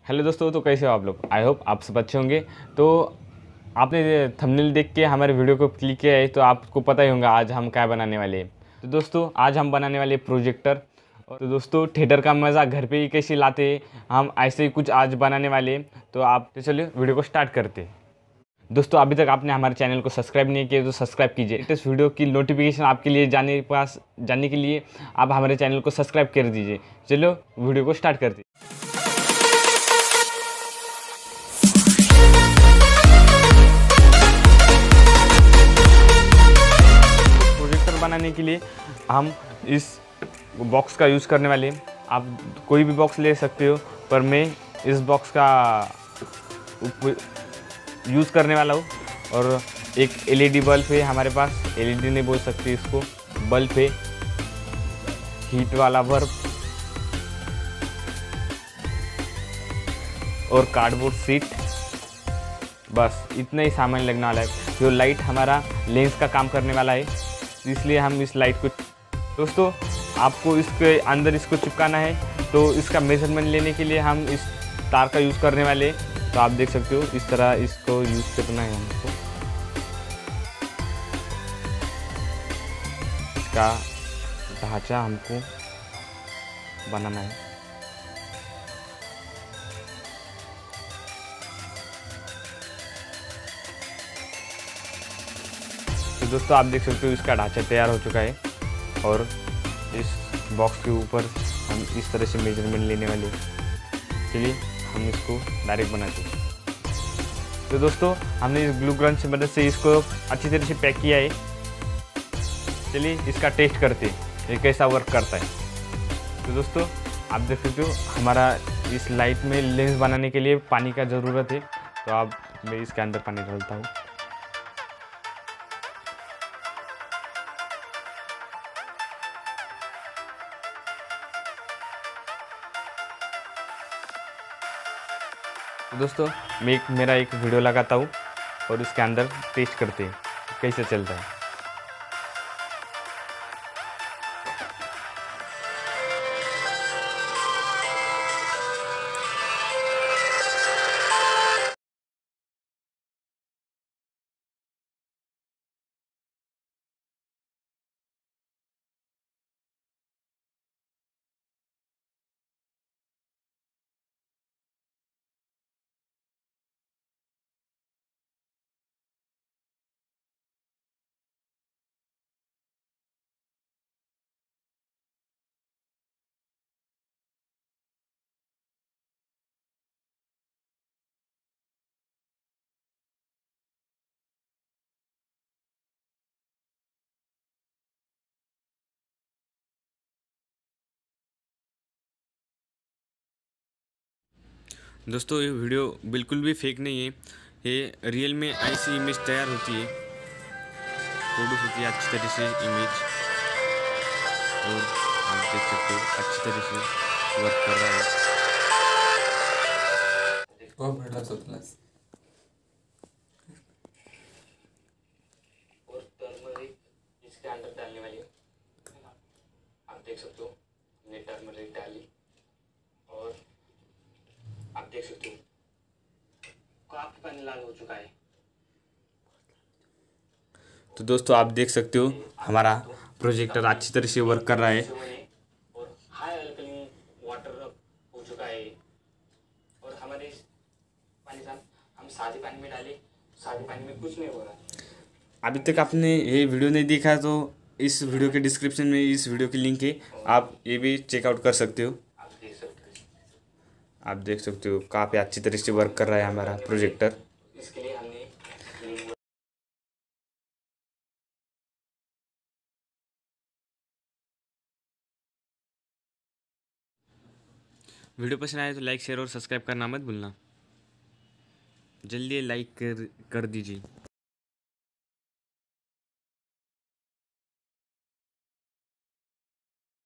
Hello दोस्तों, तो कैसे हो आप लोग। आई होप आप सब अच्छे होंगे। तो आपने थंबनेल देख के हमारे वीडियो को क्लिक किया है, तो आपको पता ही होगा आज हम क्या बनाने वाले हैं। तो दोस्तों आज हम बनाने वाले प्रोजेक्टर। तो दोस्तों थिएटर का मज़ा घर पे ही कैसे लाते हैं, हम ऐसे ही कुछ आज बनाने वाले हैं। तो आप तो चलिए वीडियो को स्टार्ट करते हैं। दोस्तों अभी तक आपने हमारे चैनल को सब्सक्राइब नहीं किया तो सब्सक्राइब कीजिए। लेटेस्ट वीडियो की नोटिफिकेशन आपके लिए जानने के लिए आप हमारे चैनल को सब्सक्राइब कर दीजिए। चलो वीडियो को स्टार्ट करते हैं। प्रोजेक्टर बनाने के लिए हम इस बॉक्स का यूज़ करने वाले हैं। आप कोई भी बॉक्स ले सकते हो, पर मैं इस बॉक्स का यूज़ करने वाला हूँ। और एक एलईडी बल्ब है हमारे पास, एलईडी नहीं बोल सकते इसको, बल्ब है, हीट वाला बल्ब और कार्डबोर्ड सीट। बस इतना ही सामान लगने वाला है। जो लाइट हमारा लेंस का काम करने वाला है, इसलिए हम इस लाइट को दोस्तों आपको इसके अंदर इसको चिपकाना है। तो इसका मेजरमेंट लेने के लिए हम इस तार का यूज़ करने वाले। तो आप देख सकते हो इस तरह इसको यूज़ करना है हमको। इसका ढांचा हमको बनाना है। तो दोस्तों आप देख सकते हो इसका ढांचा तैयार हो चुका है। और इस बॉक्स के ऊपर हम इस तरह से मेजरमेंट लेने वाले हैं। चलिए हम इसको डायरेक्ट बनाते हैं। तो दोस्तों हमने इस ग्लू गन से मदद से इसको अच्छी तरह से पैक किया है। चलिए इसका टेस्ट करते हैं ये कैसा वर्क करता है। तो दोस्तों आप देख सकते हो हमारा इस लाइट में लेंस बनाने के लिए पानी का ज़रूरत है। तो अब मैं इसके अंदर पानी डालता हूँ। तो दोस्तों मैं मेरा एक वीडियो लगाता हूँ और इसके अंदर टेस्ट करते हैं कैसे चलता है। दोस्तों ये वीडियो बिल्कुल भी फेक नहीं है, ये रियल में ऐसी इमेज तैयार होती है, प्रोड्यूस होती है अच्छी तरह से इमेज। और आप देख सकते हो अच्छी तरह से वर्क कर रहा है। और टर्मरिक इसके अंदर डालने वाली है। आप देख सकते हो हमने टर्मरिक डाली और आप देख सकते हो काफी पानी लाल हो चुका है। तो दोस्तों आप देख सकते हो हमारा प्रोजेक्टर अच्छी तरह से वर्क कर रहा है और हाई अल्कलीन वाटर हो चुका है। और हमारे पानी हम सादे पानी में डाले, सादे पानी में कुछ नहीं हो रहा। अभी तक आपने ये वीडियो नहीं देखा तो इस वीडियो के डिस्क्रिप्शन में इस वीडियो की लिंक है, आप ये भी चेकआउट कर सकते हो। आप देख सकते हो काफ़ी अच्छी तरह से वर्क कर रहा है हमारा प्रोजेक्टर। इसके लिए हमने वीडियो पसंद आए तो लाइक शेयर और सब्सक्राइब करना मत भूलना। जल्दी लाइक कर दीजिए।